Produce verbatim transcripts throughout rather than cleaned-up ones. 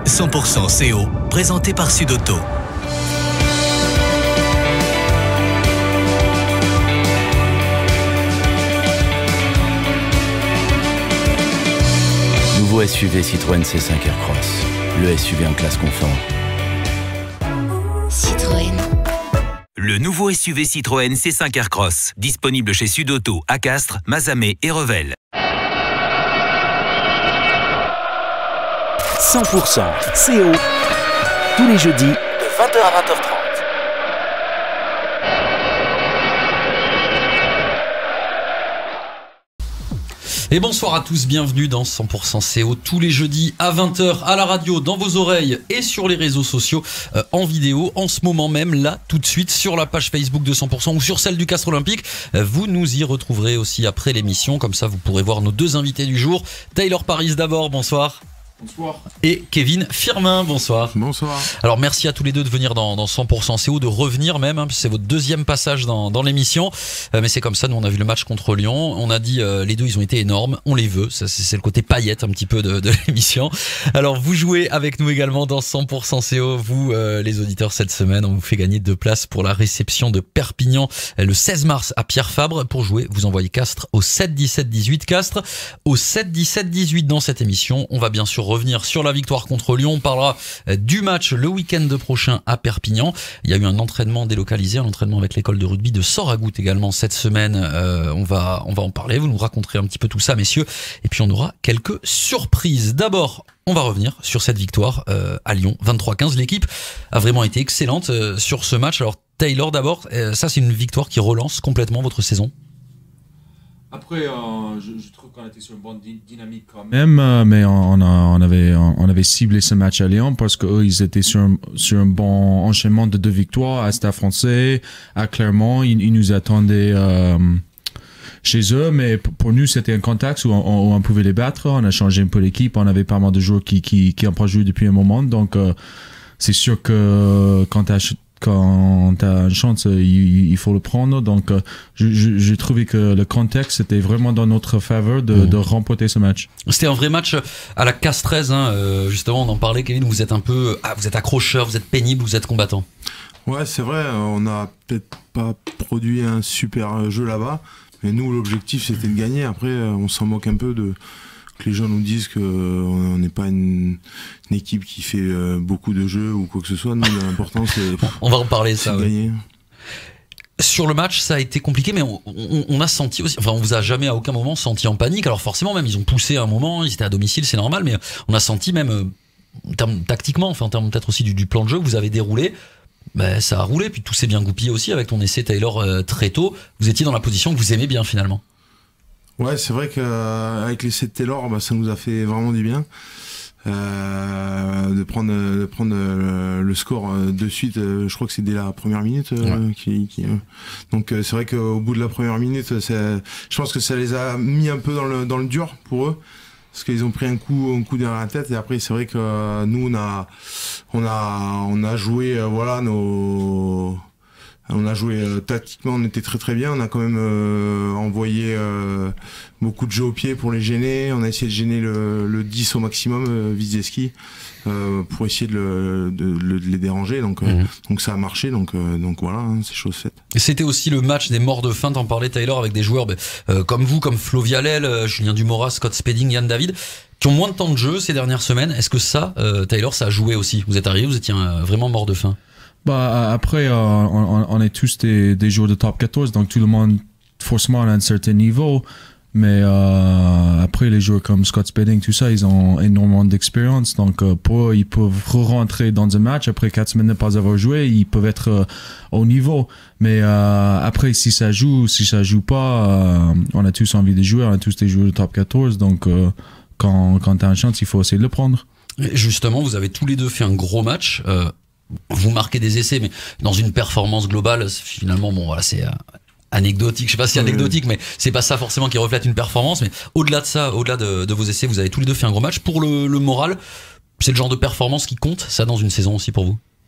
cent pour cent C O, présenté par Sudauto. Nouveau S U V Citroën C cinq Aircross, le S U V en classe confort. Citroën. Le nouveau S U V Citroën C cinq Aircross, disponible chez Sudauto, à Castres, Mazamet et Revel. cent pour cent C O, tous les jeudis, de vingt heures à vingt heures trente. Et bonsoir à tous, bienvenue dans cent pour cent C O tous les jeudis à vingt heures à la radio, dans vos oreilles et sur les réseaux sociaux euh, en vidéo. En ce moment même, là, tout de suite, sur la page Facebook de cent pour cent ou sur celle du Castres Olympique. Euh, vous nous y retrouverez aussi après l'émission, comme ça vous pourrez voir nos deux invités du jour. Taylor Paris d'abord, bonsoir. Bonsoir. Et Kevin Firmin, bonsoir. Bonsoir. Alors merci à tous les deux de venir dans, dans cent pour cent C O, de revenir même, hein, c'est votre deuxième passage dans, dans l'émission, euh, mais c'est comme ça, nous on a vu le match contre Lyon, on a dit euh, les deux ils ont été énormes, on les veut, ça, c'est, c'est le côté paillette un petit peu de, de l'émission. Alors vous jouez avec nous également dans cent pour cent C O, vous euh, les auditeurs, cette semaine on vous fait gagner deux places pour la réception de Perpignan euh, le seize mars à Pierre Fabre. Pour jouer, vous envoyez Castres au sept dix-sept dix-huit, Castres au sept dix-sept dix-huit. Dans cette émission, on va bien sûr revenir sur la victoire contre Lyon. On parlera du match le week-end prochain à Perpignan. Il y a eu un entraînement délocalisé, un entraînement avec l'école de rugby de Soragout également cette semaine. Euh, on va, on va en parler. Vous nous raconterez un petit peu tout ça, messieurs. Et puis on aura quelques surprises. D'abord, on va revenir sur cette victoire euh, à Lyon, vingt-trois quinze. L'équipe a vraiment été excellente euh, sur ce match. Alors Taylor d'abord, euh, ça c'est une victoire qui relance complètement votre saison. Après, euh, je, je trouve qu'on était sur une bonne dy- dynamique quand même, euh, mais on, a, on, avait, on avait ciblé ce match à Lyon parce qu'eux, ils étaient sur un, sur un bon enchaînement de deux victoires à Stade Français, à Clermont. Ils, ils nous attendaient euh, chez eux, mais pour nous, c'était un contexte où on, où on pouvait les battre. On a changé un peu l'équipe, on avait pas mal de joueurs qui qui, qui n'ont pas joué depuis un moment. Donc, euh, c'est sûr que quand tu as quand tu as une chance, il, il faut le prendre. Donc, euh, j'ai trouvé que le contexte était vraiment dans notre faveur de, mmh. de remporter ce match. C'était un vrai match à la Castres, hein. euh, justement, on en parlait, Kevin. Vous êtes un peu, ah, vous êtes accrocheur, vous êtes pénible, vous êtes combattant. Ouais, c'est vrai. On n'a peut-être pas produit un super jeu là-bas, mais nous, l'objectif, c'était de gagner. Après, on s'en moque un peu de que les gens nous disent qu'on n'est pas une, une équipe qui fait euh, beaucoup de jeux ou quoi que ce soit. Nous, l'important, c'est on va en parler ça. De gagner. Ouais. Sur le match, ça a été compliqué, mais on, on, on a senti aussi, enfin, on vous a jamais à aucun moment senti en panique. Alors forcément, même ils ont poussé à un moment, ils étaient à domicile, c'est normal, mais on a senti même euh, en termes tactiquement, enfin en termes peut-être aussi du, du plan de jeu que vous avez déroulé. Ben, ça a roulé, puis tout s'est bien goupillé aussi avec ton essai Taylor euh, très tôt. Vous étiez dans la position que vous aimez bien finalement. Ouais, c'est vrai qu'avec l'essai de Taylor, bah, ça nous a fait vraiment du bien. Euh, de prendre, de prendre euh, le score euh, de suite, euh, je crois que c'est dès la première minute. Euh, ouais. qui, qui, euh. Donc euh, c'est vrai qu'au bout de la première minute, c'est, je pense que ça les a mis un peu dans le, dans le dur pour eux. Parce qu'ils ont pris un coup, un coup derrière la tête. Et après, c'est vrai que euh, nous, on a, on a, on a joué, euh, voilà, nos... On a joué euh, tactiquement, on était très très bien. On a quand même euh, envoyé euh, beaucoup de jeux au pied pour les gêner. On a essayé de gêner le, le dix au maximum, euh, Wisniewski, euh, pour essayer de, le, de, de les déranger. Donc, euh, mmh. donc ça a marché. Donc, euh, donc voilà, hein, c'est chose faite. Et c'était aussi le match des morts de faim. T'en parlais, Taylor, avec des joueurs euh, comme vous, comme Flo Vialel, euh, Julien Dumorat, Scott Spedding, Yann David, qui ont moins de temps de jeu ces dernières semaines. Est-ce que ça, euh, Taylor, ça a joué aussi? Vous êtes arrivé, vous étiez euh, vraiment mort de faim. Bah, après, euh, on, on est tous des, des joueurs de top quatorze, donc tout le monde, forcément, à un certain niveau. Mais euh, après, les joueurs comme Scott Spedding, tout ça, ils ont énormément d'expérience. Donc, euh, pour eux, ils peuvent re-rentrer dans un match. Après quatre semaines de ne pas avoir joué, ils peuvent être euh, au niveau. Mais euh, après, si ça joue, si ça joue pas, euh, on a tous envie de jouer. On a tous des joueurs de top quatorze. Donc, euh, quand, quand tu as une chance, il faut essayer de le prendre. Et justement, vous avez tous les deux fait un gros match. Euh... Vous marquez des essais, mais dans une performance globale, finalement, bon, voilà, c'est euh, anecdotique. Je sais pas si c'est anecdotique, mais c'est pas ça forcément qui reflète une performance. Mais au-delà de ça, au-delà de, de vos essais, vous avez tous les deux fait un gros match. Pour le, le moral, c'est le genre de performance qui compte, ça, dans une saison aussi pour vous?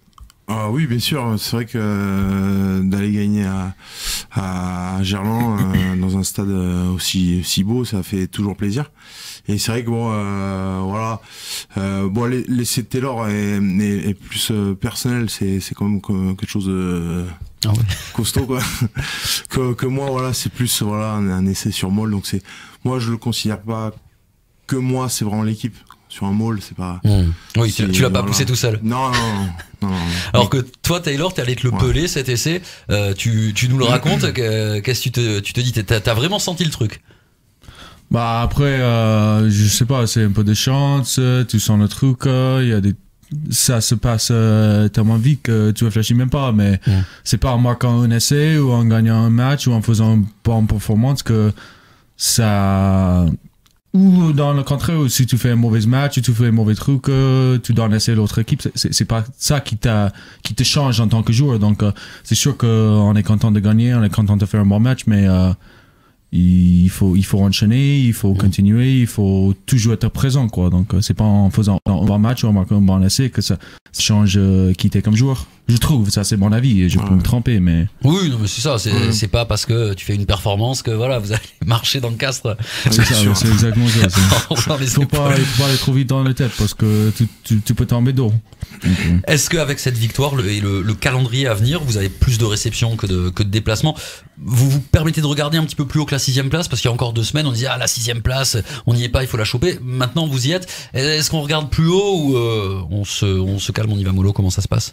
Ah oui, bien sûr. C'est vrai que euh, d'aller gagner à, à Gerland euh, dans un stade aussi, aussi beau, ça fait toujours plaisir. Et c'est vrai que bon, euh, voilà, euh, bon, l'essai de Taylor est, est, est plus euh, personnel. C'est c'est quand même quelque chose de ah ouais. costaud, quoi. que, que moi, voilà, c'est plus voilà un, un essai sur Maul. Donc c'est, moi, je le considère pas que moi. C'est vraiment l'équipe. Sur un Maul, c'est pas. Mmh. Oui, tu, tu l'as pas voilà. poussé tout seul. Non, non, non. non, non. Alors que toi, Taylor, t'es allé te le ouais. peler cet essai. Euh, tu, tu nous le racontes. Qu'est-ce que tu te, tu te dis, t'as, t'as vraiment senti le truc? Bah après, euh, je sais pas, c'est un peu de chance. Tu sens le truc. Il euh, y a des, ça se passe euh, tellement vite que tu réfléchis même pas. Mais mmh. c'est pas en marquant un essai ou en gagnant un match ou en faisant une bonne performance que ça. Ou dans le contraire, si tu fais un mauvais match, si tu fais un mauvais truc, euh, tu dois laisser l'autre équipe. C'est, c'est pas ça qui t'a, qui te change en tant que joueur. Donc, euh, c'est sûr qu'on est content de gagner, on est content de faire un bon match, mais euh, il faut, il faut enchaîner, il faut continuer, il faut toujours être présent, quoi. Donc, euh, c'est pas en faisant un bon match ou en marquant un bon essai que ça, ça change euh, qui t'es comme joueur. Je trouve, ça c'est mon avis, et je ouais. peux me tromper, mais. Oui, non, mais c'est ça, c'est, ouais. c'est pas parce que tu fais une performance que voilà, vous allez marcher dans le castre. C'est ça, c'est exactement ça. Il faut pas, il faut pas aller trop vite dans la tête parce que tu, tu, tu peux tomber d'eau. Okay. Est-ce qu'avec cette victoire le, et le, le calendrier à venir, vous avez plus de réceptions que de, que de déplacements? Vous vous permettez de regarder un petit peu plus haut que la sixième place parce qu'il y a encore deux semaines, on disait ah la sixième place, on n'y est pas, il faut la choper. Maintenant vous y êtes. Est-ce qu'on regarde plus haut ou euh, on se, on se calme, on y va mollo? Comment ça se passe?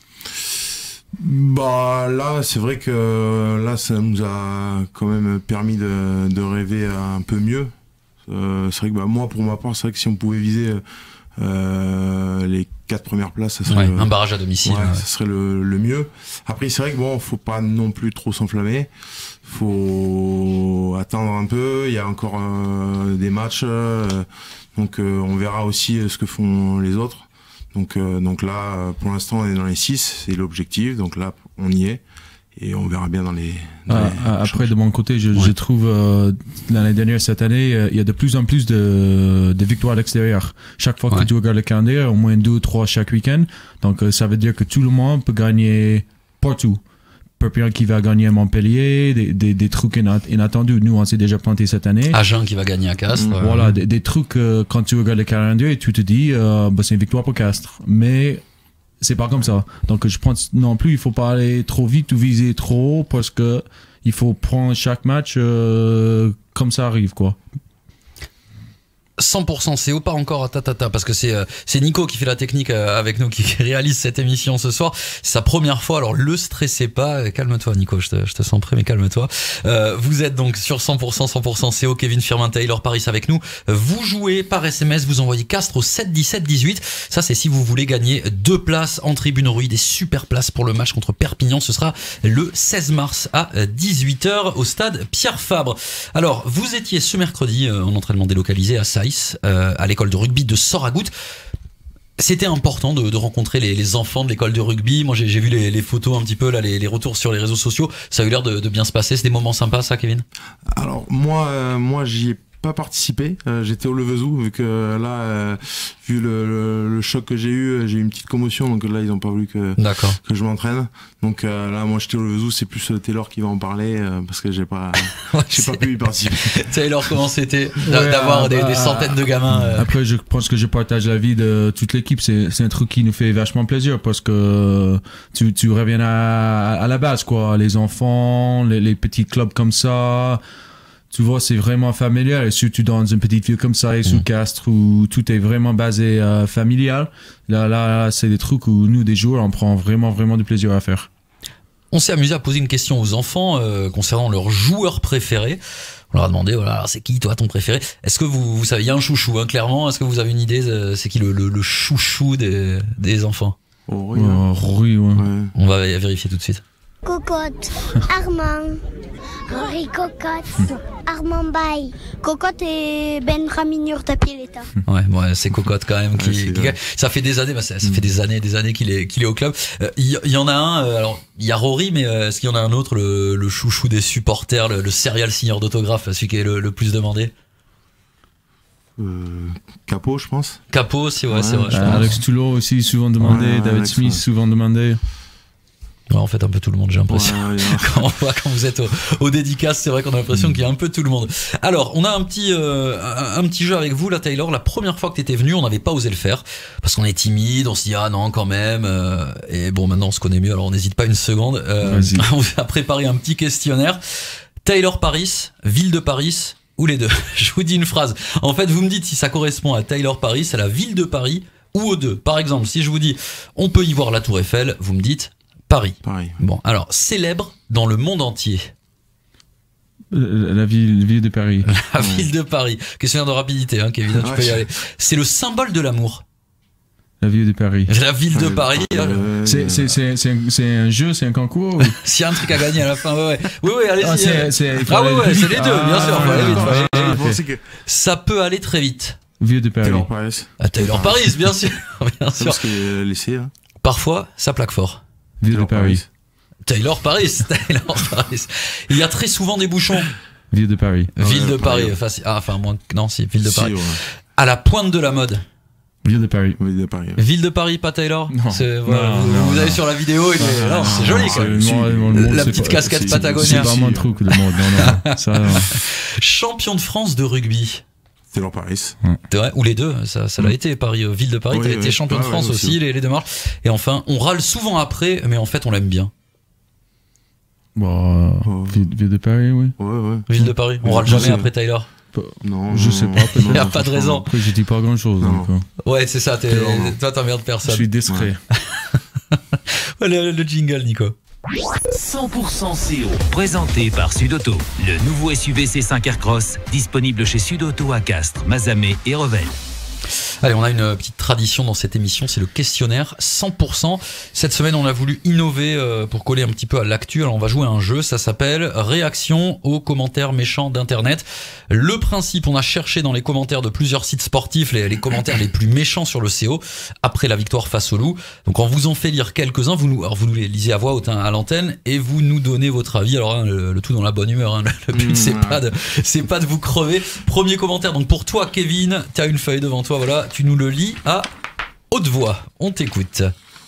Bah là c'est vrai que là ça nous a quand même permis de, de rêver un peu mieux. Euh, c'est vrai que bah, moi pour ma part c'est vrai que si on pouvait viser euh, les quatre premières places, ça serait ouais, le, un barrage à domicile, ouais, ouais. ça serait le, le mieux. Après c'est vrai que bon faut pas non plus trop s'enflammer, faut attendre un peu. Il y a encore euh, des matchs, euh, donc euh, on verra aussi ce que font les autres. Donc, euh, donc là, pour l'instant, on est dans les six, c'est l'objectif. Donc là, on y est. Et on verra bien dans les. Dans ah, les après, de mon côté, je, ouais. je trouve euh, l'année dernière, cette année, euh, il y a de plus en plus de, de victoires à l'extérieur. Chaque fois ouais. que tu regardes le calendrier, au moins deux ou trois chaque week-end. Donc euh, ça veut dire que tout le monde peut gagner partout. Perpignan qui va gagner à Montpellier, des, des, des trucs inattendus. Nous, on s'est déjà planté cette année. Agen qui va gagner à Castres. Mmh. Voilà, des, des trucs, euh, quand tu regardes le calendrier, et tu te dis, euh, bah, c'est une victoire pour Castres. Mais c'est pas comme ça. Donc, je pense non plus, il faut pas aller trop vite ou viser trop haut parce que il faut prendre chaque match euh, comme ça arrive, quoi. cent pour cent C O, pas encore ta, ta, ta, parce que c'est c'est Nico qui fait la technique avec nous, qui réalise cette émission ce soir. C'est sa première fois, alors le stressez pas. Calme-toi Nico, je te, je te sens prêt, mais calme-toi. Euh, vous êtes donc sur cent pour cent, cent pour cent C O, Kevin Firmin, Taylor Paris avec nous. Vous jouez par S M S, vous envoyez Castres au sept dix-sept dix-huit. Ça c'est si vous voulez gagner deux places en tribune rouille, des super places pour le match contre Perpignan. Ce sera le seize mars à dix-huit heures au stade Pierre Fabre. Alors, vous étiez ce mercredi en entraînement délocalisé à Saïs. Euh, à l'école de rugby de Soragout. C'était important de, de rencontrer les, les enfants de l'école de rugby. Moi, j'ai, j'ai vu les, les photos un petit peu, là, les, les retours sur les réseaux sociaux. Ça a eu l'air de, de bien se passer. C'est des moments sympas, ça, Kevin? Alors, moi, euh, moi j'y ai pas participé. Euh, j'étais au Levezou, vu que euh, là, euh, vu le, le, le choc que j'ai eu, j'ai eu une petite commotion, donc là, ils ont pas voulu que, que je m'entraîne. Donc euh, là, moi, j'étais au Levezou, c'est plus euh, Taylor qui va en parler, euh, parce que j'ai pas, ouais, j'ai pas pu y participer. Taylor, comment c'était ouais, d'avoir euh, des, bah, des centaines de gamins euh... Après, je pense que je partage la vie de toute l'équipe. C'est, c'est un truc qui nous fait vachement plaisir, parce que tu, tu reviens à, à la base, quoi. Les enfants, les, les petits clubs comme ça. Tu vois, c'est vraiment familial, et surtout dans une petite ville comme ça, et sous mmh. Castres, où tout est vraiment basé euh, familial. Là, là, là, c'est des trucs où nous, des joueurs, on prend vraiment, vraiment du plaisir à faire. On s'est amusé à poser une question aux enfants euh, concernant leur joueur préféré. On leur a demandé, voilà, c'est qui toi ton préféré? Est-ce que vous, vous savez, il y a un chouchou, hein, clairement. Est-ce que vous avez une idée, euh, c'est qui le, le, le chouchou des, des enfants? Oh, oui, hein. oh, oui, ouais. Ouais. On va vérifier tout de suite. Cocotte, Armand, Henri Cocotte, Armand Baye, Cocotte et Benjamin Urtapieleta. Ouais, bon, c'est Cocotte quand même qui, ouais, qui ça fait des années, bah, ça, ça fait des années, des années qu'il est, qu'il est au club. Il euh, y, y en a un, euh, alors il y a Rory, mais euh, est-ce qu'il y en a un autre, le, le chouchou des supporters, le, le serial signeur d'autographe, celui qui est le, le plus demandé? Euh, Capot, je pense. Capot, c'est ouais, ouais, c'est vrai. Euh, Alex Toulon aussi souvent demandé, ouais, David Alex, Smith ouais. souvent demandé. Ouais, en fait, un peu tout le monde, j'ai l'impression. Ouais, ouais, quand, on voit, quand vous êtes au, au dédicace, c'est vrai qu'on a l'impression mmh. qu'il y a un peu tout le monde. Alors, on a un petit, euh, un, un petit jeu avec vous, là, Taylor. La première fois que t'étais venu, on n'avait pas osé le faire parce qu'on est timide, on se dit ah non, quand même. Euh, et bon, maintenant on se connaît mieux, alors on n'hésite pas une seconde. Euh, on vous a préparé un petit questionnaire. Taylor Paris, ville de Paris ou les deux. Je vous dis une phrase. En fait, vous me dites si ça correspond à Taylor Paris, à la ville de Paris ou aux deux. Par exemple, si je vous dis on peut y voir la Tour Eiffel, vous me dites Paris. Paris. Bon, alors, célèbre dans le monde entier. La, la ville, ville de Paris. La ville de Paris. Questionnaire de rapidité, hein, Kevin, tu ouais, peux y aller. C'est le symbole de l'amour. La ville de Paris. La ville de Paris. Euh, C'est, c'est, c'est, c'est, un, c'est un jeu, c'est un concours ou... S'il y a un truc à gagner à la fin, ouais, ouais. Oui, oui, allez-y. Ah, c'est, c'est, ah ouais, ouais, c'est les deux, bien sûr. Ah, aller vite, ah, aller ah, vite. okay. Ça peut aller très vite. Ville de Paris. Taylor Paris. Ah, Taylor Paris, bien sûr. Bien sûr. Parce qu'il est laissé, hein. Parfois, ça plaque fort. Ville de Paris. Taylor Paris, Taylor Paris. Il y a très souvent des bouchons. Ville de Paris. Ville ouais, de Paris. Paris. Enfin, si, ah, enfin, moins, non, si, ville de Si, Paris. ouais. À la pointe de la mode. Ville de Paris. Ville de Paris. Ouais. Ville de Paris, pas Taylor. Non. C'est, voilà, Non, vous, non, vous non. avez sur la vidéo, il est, non, c'est non, joli non, quand même. c'est- moi, mon- mon- La c'est petite pas- casquette c'est- Patagonia. C'est pas mon truc, le monde. Non, non. Ça, non. Champion de France de rugby. Taylor Paris. C'est vrai, ou les deux, ça, ça l'a Mm. été, Paris, euh, ville de Paris, Oui, t'as été oui. champion de Ah, France ouais, aussi, aussi. les, les deux marches. Et enfin, on râle souvent après, mais en fait, on l'aime bien. Bon, euh, Oh. ville, ville de Paris, oui. Ouais, ouais. Ville de Paris, on Ouais, râle je jamais sais. après Taylor. Non. Je non, sais non. pas, peut-être. Il y a Non, pas de franchement, raison. Après, je dis pas grand chose. Non. Donc, euh, Ouais, c'est ça, t'es, Non. toi, t'emmerdes je personne. suis discret. Ouais, le, le jingle, Nico. cent pour cent C O, présenté par Sudauto. Le nouveau S U V C cinq Aircross, disponible chez Sudauto à Castres, Mazamet et Revel. Allez, on a une petite tradition dans cette émission, c'est le questionnaire cent pour cent. Cette semaine, on a voulu innover euh, pour coller un petit peu à l'actu. Alors, on va jouer à un jeu, ça s'appelle Réaction aux commentaires méchants d'Internet. Le principe, on a cherché dans les commentaires de plusieurs sites sportifs les, les commentaires les plus méchants sur le C O après la victoire face au Loup. Donc, on vous en fait lire quelques-uns. Vous nous, alors vous nous les lisez à voix haute hein, à l'antenne et vous nous donnez votre avis. Alors, hein, le, le tout dans la bonne humeur. Hein. Le, le but, Mmh, c'est ouais. pas de, c'est pas de vous crever. Premier commentaire. Donc, pour toi, Kevin, t'as une feuille devant toi. Voilà. Tu nous le lis à haute voix. On t'écoute.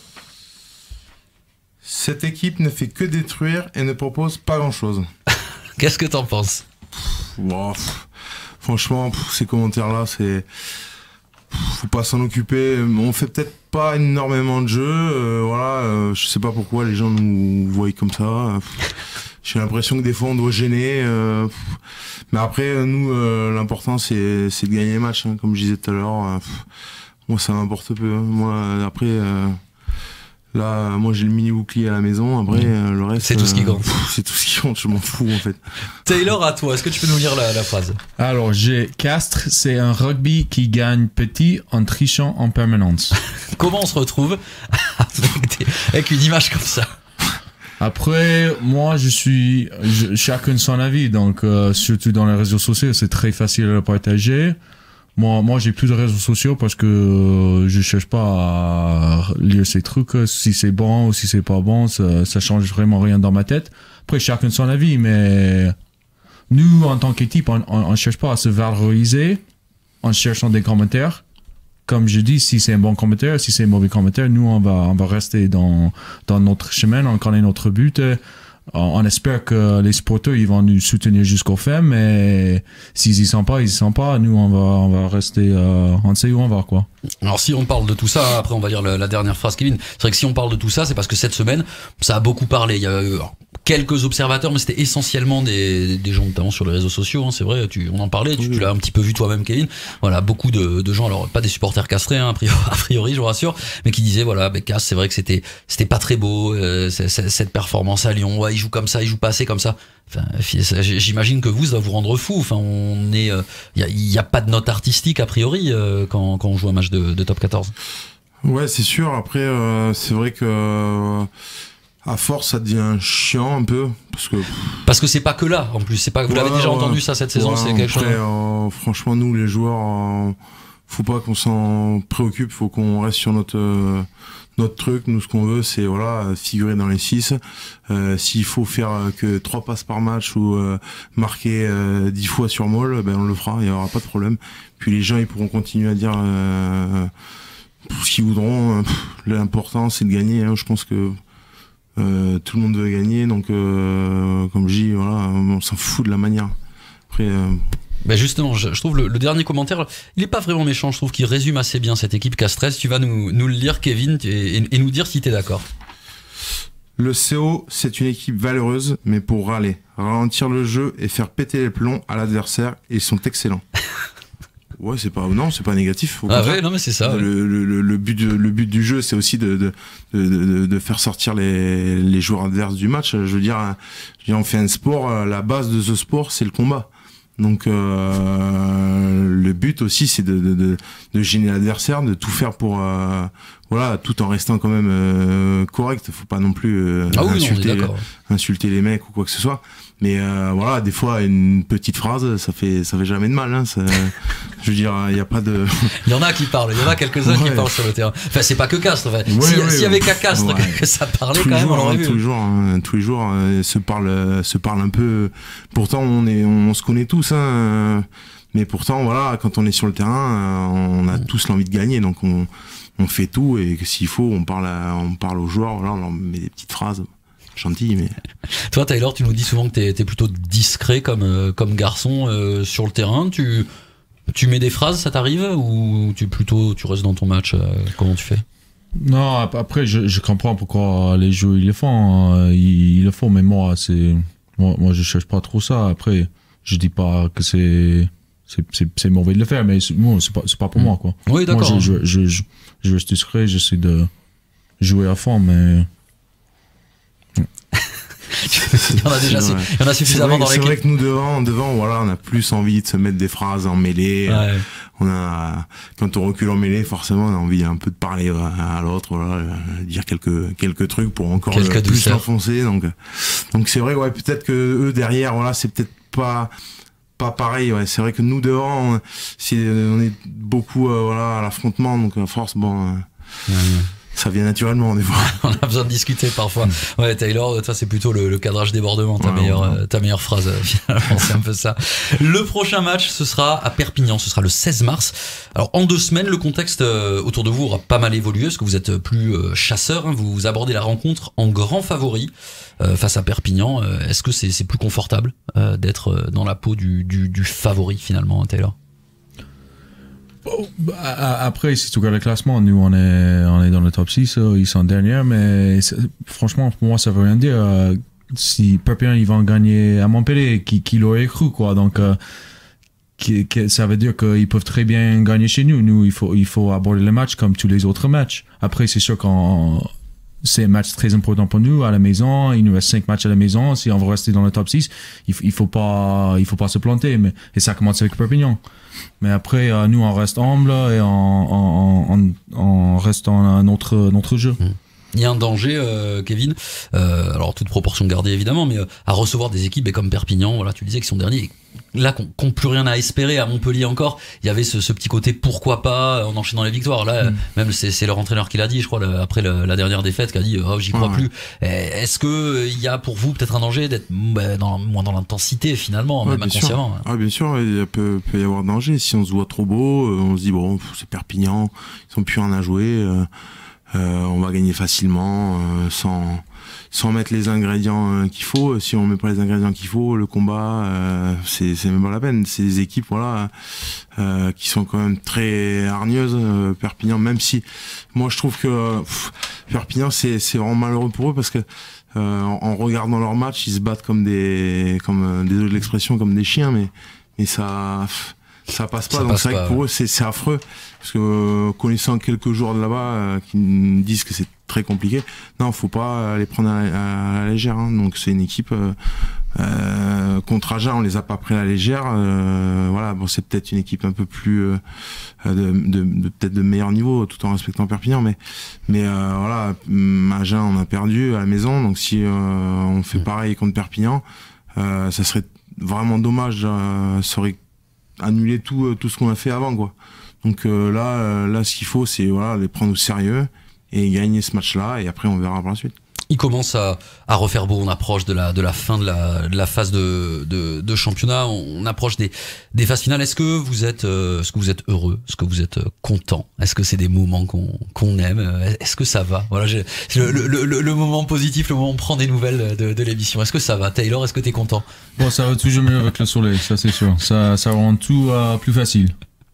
Cette équipe ne fait que détruire et ne propose pas grand-chose. Qu'est-ce que t'en penses? Wow, pff, franchement, pff, ces commentaires-là, c'est... pff, faut pas s'en occuper. On fait peut-être pas énormément de jeux. euh, voilà, euh, je sais pas pourquoi les gens nous voient comme ça. euh, pff, J'ai l'impression que des fois on doit gêner. euh, pff. Mais après, nous, euh, l'important c'est c'est de gagner les matchs, hein, comme je disais tout à l'heure. euh, pff. Moi, ça m'importe peu. hein. Moi, après, euh, là, moi j'ai le mini bouclier à la maison. Après, euh, le reste, C'est tout ce qui euh, compte. pff, c'est tout ce qui compte. Je m'en fous en fait. Taylor, à toi. Est-ce que tu peux nous lire la, la phrase? Alors, j'ai Castres, c'est un rugby qui gagne petit en trichant en permanence. Comment on se retrouve avec, des- avec une image comme ça? Après, moi, je suis je- chacun son avis, donc euh, surtout dans les réseaux sociaux, c'est très facile à le partager. Moi, moi, j'ai plus de réseaux sociaux parce que euh, je cherche pas à lire ces trucs. Si c'est bon ou si c'est pas bon, ça, ça change vraiment rien dans ma tête. Après, chacun son avis, mais nous, en tant qu'équipe, on, on, on cherche pas à se valoriser en cherchant des commentaires. Comme je dis, si c'est un bon commentaire, si c'est un mauvais commentaire, nous, on va, on va rester dans, dans notre chemin, on connaît notre but. On, on espère que les supporters, ils vont nous soutenir jusqu'au fin, mais s'ils y sont pas, ils y sont pas. Nous, on va, on va rester, euh, on sait où on va, quoi. Alors si on parle de tout ça, après on va lire la, la dernière phrase, Kevin. C'est vrai que si on parle de tout ça, c'est parce que cette semaine, ça a beaucoup parlé. Il y a eu alors, quelques observateurs, mais c'était essentiellement des, des gens notamment sur les réseaux sociaux. Hein, c'est vrai, tu, on en parlait, tu, tu l'as un petit peu vu toi-même, Kevin. Voilà, beaucoup de, de gens, alors pas des supporters castrés, hein, a priori, a priori, je vous rassure, mais qui disaient voilà, ben, Castres, c'est vrai que c'était, c'était pas très beau, euh, c'est, c'est, cette performance à Lyon. Ouais, il joue comme ça, il joue pas assez comme ça. Enfin, j'imagine que vous, ça va vous rendre fou. Enfin, on est, il euh, y, a, y a pas de note artistique a priori euh, quand, quand on joue un match de, de top quatorze. Ouais, c'est sûr. Après, euh, c'est vrai que euh, à force, ça devient chiant un peu parce que. Parce que c'est pas que là. En plus, c'est pas. Vous Ouais, l'avez déjà ouais. entendu ça cette saison. Ouais, c'est quelque après, chose. euh, franchement, nous, les joueurs, euh, faut pas qu'on s'en préoccupe. Faut qu'on reste sur notre euh, notre truc. Nous, ce qu'on veut, c'est voilà, figurer dans les six. Euh, S'il faut faire euh, que trois passes par match ou euh, marquer euh, dix fois sur maul, ben on le fera. Il y aura pas de problème. Puis les gens, ils pourront continuer à dire euh, ce qu'ils voudront. L'important, c'est de gagner. Hein. Je pense que Euh, tout le monde veut gagner, donc euh, comme je dis, voilà, on s'en fout de la manière. Après, euh... ben justement, je, je trouve le, le dernier commentaire, il est pas vraiment méchant. Je trouve qu'il résume assez bien cette équipe Castres. Tu vas nous, nous le lire, Kevin, et, et nous dire si t'es d'accord. Le C O, c'est une équipe valeureuse, mais pour râler, ralentir le jeu et faire péter les plombs à l'adversaire, ils sont excellents. Ouais, c'est pas non, c'est pas négatif. Ah ouais, non mais c'est ça. Ouais. Le, le, le but de, le but du jeu, c'est aussi de de, de de de faire sortir les les joueurs adverses du match. Je veux dire, je veux dire on fait un sport. La base de ce sport, c'est le combat. Donc euh, le but aussi, c'est de de de, de gêner l'adversaire, de tout faire pour euh, voilà, tout en restant quand même euh, correct. Faut pas non plus euh, ah oui, insulter non, insulter les mecs ou quoi que ce soit. Mais euh, voilà, des fois une petite phrase, ça fait ça fait jamais de mal. Hein, ça, je veux dire, il y a pas de. Il y en a qui parlent, il y en a quelques-uns ouais. qui parlent sur le terrain. Enfin, c'est pas que Castres. Enfin, ouais, s'il ouais, si y ouais. avait qu'à Castres ouais. que, que ça parlait tous quand même, jours, on l'aurait hein, vu. Tous les jours, hein, tous les jours, euh, se parle se parle un peu. Pourtant, on est on, on se connaît tous. Hein, mais pourtant, voilà, quand on est sur le terrain, on a tous l'envie de gagner, donc on on fait tout et que s'il faut, on parle à, on parle aux joueurs, voilà, on leur met des petites phrases. Gentil, mais. Toi, Taylor, tu nous dis souvent que t'es, t'es plutôt discret comme, euh, comme garçon euh, sur le terrain. Tu, tu mets des phrases, ça t'arrive ou tu plutôt tu restes dans ton match euh, comment tu fais? Non, après, je, je comprends pourquoi les joueurs ils le font. Hein. Ils, ils le font, mais moi, c'est. Moi, moi, je cherche pas trop ça. Après, je dis pas que c'est. C'est, c'est, c'est mauvais de le faire, mais c'est, moi, c'est pas, c'est pas pour mmh. moi, quoi. Oui, d'accord. Moi, je, je, je, je, je reste discret, j'essaie de jouer à fond, mais. il y en a déjà su, il y en a suffisamment vrai, dans l'équipe. C'est vrai que nous devant, devant, voilà, on a plus envie de se mettre des phrases en mêlée. Ouais. On a, quand on recule en mêlée, forcément, on a envie un peu de parler à l'autre, voilà, dire quelques quelques trucs pour encore quelques le, plus douceurs. l'enfoncer. Donc, donc c'est vrai, ouais, peut-être que eux derrière, voilà, c'est peut-être pas pas pareil. Ouais, c'est vrai que nous devant, on, si on est beaucoup, euh, voilà, à l'affrontement, donc à force, bon. Euh, ouais, ouais. Ça vient naturellement des fois. On a besoin de discuter parfois. Ouais, Taylor, toi c'est plutôt le, le cadrage débordement, ta ouais, meilleure, ouais. ta meilleure phrase finalement, c'est un peu ça. Le prochain match, ce sera à Perpignan, ce sera le seize mars. Alors en deux semaines, le contexte autour de vous aura pas mal évolué, parce que vous êtes plus chasseur, hein, vous abordez la rencontre en grand favori euh, face à Perpignan. Est-ce que c'est, c'est plus confortable euh, d'être dans la peau du, du, du favori finalement, Taylor? Après, si tu regardes le classement, nous on est, on est dans le top six, ils sont derniers, mais franchement, pour moi, ça veut rien dire. Euh, si Perpignan ils vont gagner à Montpellier, qui, qui l'aurait cru, quoi. Donc, euh, qui, qui, ça veut dire qu'ils peuvent très bien gagner chez nous. Nous, il faut, il faut aborder le match comme tous les autres matchs. Après, c'est sûr qu'on. C'est un match très important pour nous à la maison. Il nous reste cinq matchs à la maison. Si on veut rester dans le top six, il, il faut pas, il faut pas se planter. Mais, et ça commence avec Perpignan. Mais après, euh, nous, on reste humble et on, on, on, on reste dans notre, notre jeu. Mmh. Il y a un danger, euh, Kevin, euh, alors toute proportion gardée évidemment, mais euh, à recevoir des équipes comme Perpignan, voilà, tu disais qu'ils sont derniers, là qu'on n'ont plus rien à espérer, à Montpellier encore, il y avait ce, ce petit côté pourquoi pas en enchaînant les victoires. Là, mmh. même c'est, c'est leur entraîneur qui l'a dit, je crois, là, après le, la dernière défaite, qui a dit oh, j'y crois mmh. plus. Est-ce que il y a pour vous peut-être un danger d'être bah, dans, moins dans l'intensité finalement, ouais, même inconsciemment? Ah, bien sûr, il peut, peut y avoir danger. Si on se voit trop beau, on se dit bon, c'est Perpignan, ils sont plus rien à jouer. Euh, Euh, on va gagner facilement euh, sans sans mettre les ingrédients euh, qu'il faut. Si on met pas les ingrédients qu'il faut, le combat euh, c'est c'est même pas la peine. C'est des équipes voilà euh, qui sont quand même très hargneuses. Euh, Perpignan, même si moi je trouve que pff, Perpignan c'est c'est vraiment malheureux pour eux parce que euh, en, en regardant leur match, ils se battent comme des comme euh, désolé de l'expression comme des chiens, mais mais ça pff, ça passe pas, ça donc passe c'est vrai pas, que pour ouais. eux c'est, c'est affreux parce que euh, connaissant quelques joueurs de là-bas euh, qui me disent que c'est très compliqué, non faut pas les prendre à, à, à la légère hein. Donc c'est une équipe euh, euh, contre Agen on les a pas pris à la légère euh, voilà bon c'est peut-être une équipe un peu plus euh, de, de, de peut-être de meilleur niveau tout en respectant Perpignan mais mais euh, voilà Agen on a perdu à la maison donc si euh, on fait pareil contre Perpignan euh, ça serait vraiment dommage euh, ça aurait annuler tout tout ce qu'on a fait avant quoi. Donc euh, là euh, là ce qu'il faut c'est voilà les prendre au sérieux et gagner ce match là et après on verra par la suite. Il commence à, à refaire beau. On approche de la de la fin de la de la phase de de, de championnat. On approche des des phases finales. Est-ce que vous êtes euh, est-ce que vous êtes heureux? Est-ce que vous êtes content? Est-ce que c'est des moments qu'on qu'on aime? Est-ce que ça va? Voilà, j'ai, le, le le le moment positif, le moment où on prend des nouvelles de de l'émission. Est-ce que ça va, Taylor? Est-ce que t'es content? Bon, ça va toujours mieux avec le soleil, ça c'est sûr. Ça ça rend tout euh, plus facile.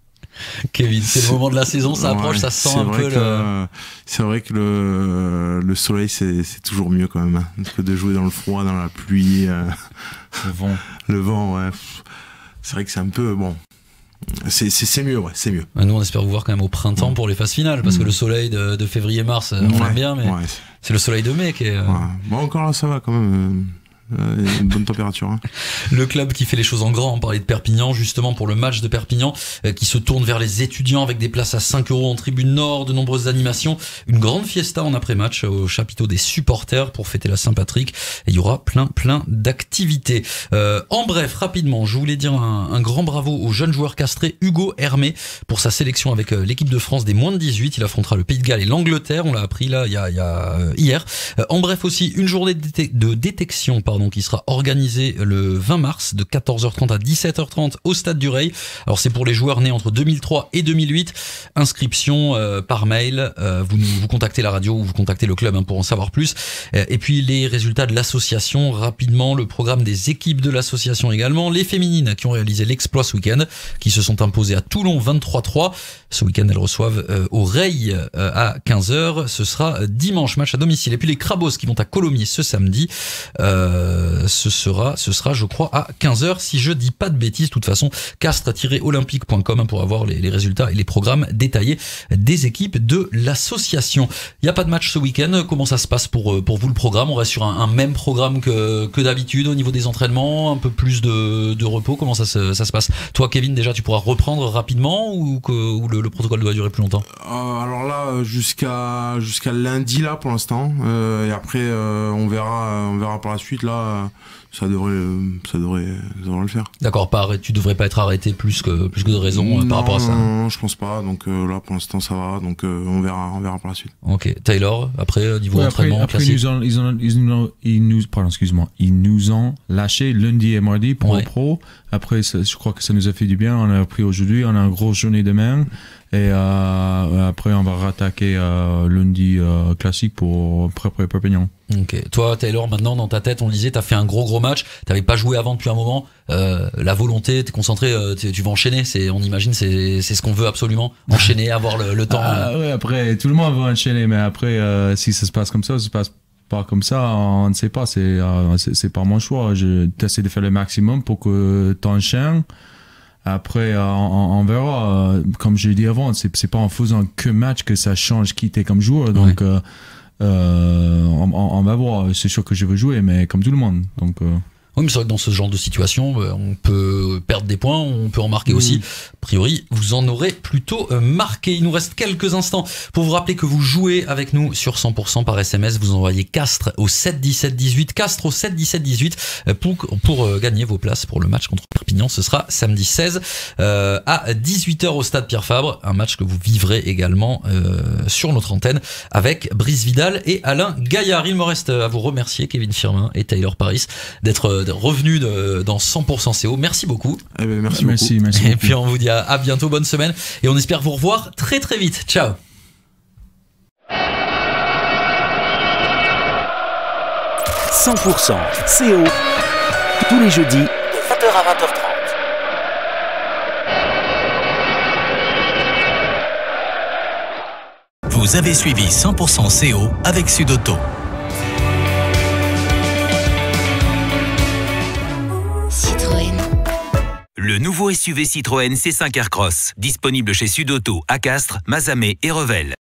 Kevin, c'est le moment de la saison, ça approche, Ouais, ça sent c'est un vrai peu que, le... euh, c'est vrai que le, le soleil, c'est, c'est toujours mieux quand même. Hein, que de jouer dans le froid, dans la pluie. Euh, Le vent. Le vent, ouais. C'est vrai que c'est un peu... Bon, c'est, c'est, c'est mieux, ouais, c'est mieux. Nous, on espère vous voir quand même au printemps pour les phases finales, parce que le soleil de, de février-mars, on Ouais, l'aime bien, mais ouais, c'est, c'est le soleil de mai qui est... euh, ouais. Bon, encore là, ça va quand même. Euh, il y a une bonne température. Hein. Le club qui fait les choses en grand, on parlait de Perpignan, justement pour le match de Perpignan, euh, qui se tourne vers les étudiants avec des places à cinq euros en tribune nord, de nombreuses animations, une grande fiesta en après-match au chapiteau des supporters pour fêter la Saint-Patrick. Et il y aura plein, plein d'activités. Euh, en bref, rapidement, je voulais dire un, un grand bravo au jeune joueur castré Hugo Hermé pour sa sélection avec euh, l'équipe de France des moins de dix-huit. Il affrontera le Pays de Galles et l'Angleterre. On l'a appris là, il y a, il y a euh, hier. Euh, en bref aussi, une journée de, dé- de détection, pardon, qui sera organisée le vingt mars de quatorze heures trente à dix-sept heures trente au Stade du Reil. Alors c'est pour les joueurs nés entre deux mille trois et deux mille huit. Inscription euh, par mail. Euh, vous nous vous contactez la radio ou vous contactez le club hein, pour en savoir plus. Euh, et puis les résultats de l'association rapidement, le programme des équipes de l'association également, les féminines qui ont réalisé l'exploit ce week-end, qui se sont imposées à Toulon vingt-trois trois. Ce week-end elles reçoivent euh, au Reil euh, à quinze heures. Ce sera dimanche, match à domicile. Et puis les Crabos qui vont à Colomiers ce samedi. Euh, ce sera, ce sera, je crois, à quinze heures, si je dis pas de bêtises. De toute façon, castres tiret olympique point com pour avoir les, les résultats et les programmes détaillés des équipes de l'association. Il n'y a pas de match ce week-end. Comment ça se passe pour, pour vous le programme? On reste sur un, un même programme que, que d'habitude au niveau des entraînements, un peu plus de, de repos. Comment ça se, ça se passe? Toi, Kevin, déjà, tu pourras reprendre rapidement ou, que, ou le, le protocole doit durer plus longtemps? Euh, alors là, jusqu'à jusqu'à lundi là pour l'instant, euh, et après euh, on verra, on verra par la suite là. Ça devrait, ça devrait, ça devrait le faire. D'accord, pas arrêt- tu devrais pas être arrêté plus que plus que de raison euh, non, par rapport à ça. Non, je pense pas. Donc euh, là, pour l'instant, ça va. Donc euh, on verra, on verra par la suite. Ok, Taylor, après niveau Ouais, après, entraînement après classique. ils, ont, ils, ont, ils, nous, ils nous, pardon, excuse-moi, ils nous ont lâché lundi et mardi pour Ouais. le pro. Après, ça, je crois que ça nous a fait du bien. On a appris aujourd'hui, on a une grosse journée demain. Et euh, après, on va rattaquer euh, lundi euh, classique pour préparer Perpignan. Ok. Toi, Taylor, maintenant dans ta tête, on disait, t'as fait un gros gros match. T'avais pas joué avant depuis un moment. Euh, la volonté, t'es concentré, euh, t'es- tu vas enchaîner. C'est, on imagine, c'est, c'est ce qu'on veut absolument. Enchaîner, avoir le, le temps. Ah, euh. ouais, après, tout le monde va enchaîner, mais après, euh, si ça se passe comme ça, ça se passe pas comme ça, on ne sait pas. C'est, euh, c'est, c'est pas mon choix. Je t'essaie de faire le maximum pour que t'enchaînes. Après, euh, on, on verra. Euh, comme je l'ai dit avant, c'est, c'est pas en faisant que match que ça change qui t'es comme joueur. Donc, Ouais. euh, euh, on, on, on va voir. C'est sûr que je veux jouer, mais comme tout le monde. Donc, euh, Oui, mais c'est vrai que dans ce genre de situation, euh, on peut perdre des points, on peut en marquer Mmh. aussi. A priori, vous en aurez plutôt euh, marqué. Il nous reste quelques instants pour vous rappeler que vous jouez avec nous sur cent pour cent par S M S. Vous envoyez Castres au sept dix-sept dix-huit, Castres au sept dix-sept dix-huit euh, pour, pour euh, gagner vos places pour le match contre Perpignan. Ce sera samedi seize euh, à dix-huit heures au stade Pierre Fabre. Un match que vous vivrez également euh, sur notre antenne avec Brice Vidal et Alain Gaillard. Il me reste à vous remercier, Kevin Firmin et Taylor Paris, d'être euh, revenu de, dans cent pour cent C O. Merci beaucoup. Eh ben, merci, merci, beaucoup. merci. Et beaucoup. puis on vous dit à, à bientôt, bonne semaine. Et on espère vous revoir très très vite. Ciao. cent pour cent C O, tous les jeudis de vingt heures à vingt heures trente. Vous avez suivi cent pour cent C O avec Sudauto. Citroën. Le nouveau S U V Citroën C cinq Aircross, disponible chez Sudauto à Castres, Mazamet et Revel.